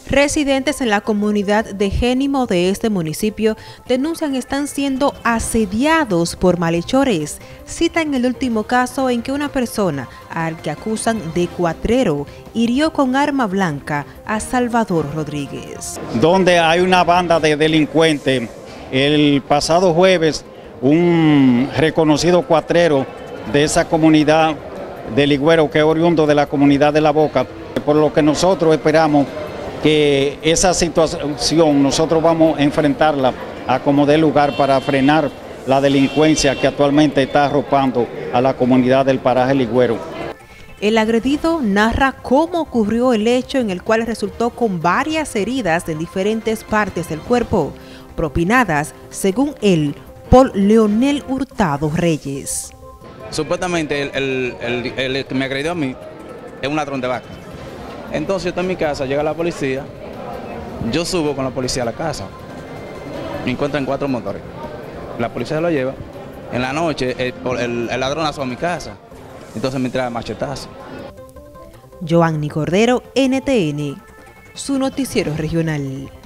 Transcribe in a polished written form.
Residentes en la comunidad de Génimo de este municipio denuncian están siendo asediados por malhechores. Citan el último caso en que una persona, al que acusan de cuatrero, hirió con arma blanca a Salvador Rodríguez. Donde hay una banda de delincuentes. El pasado jueves, un reconocido cuatrero de esa comunidad de Ligüero, que es oriundo de la comunidad de La Boca, por lo que nosotros esperamos que esa situación nosotros vamos a enfrentarla a como dé lugar para frenar la delincuencia que actualmente está arropando a la comunidad del paraje Ligüero. El agredido narra cómo ocurrió el hecho, en el cual resultó con varias heridas en diferentes partes del cuerpo, propinadas, según él, por Leonel Hurtado Reyes. Supuestamente el que me agredió a mí es un ladrón de vaca. Entonces yo estoy en mi casa, llega la policía, yo subo con la policía a la casa, me encuentran 4 motores, la policía se lo lleva, en la noche el ladrón asó a mi casa, entonces me trae machetazo. Joanny Cordero, NTN, su noticiero regional.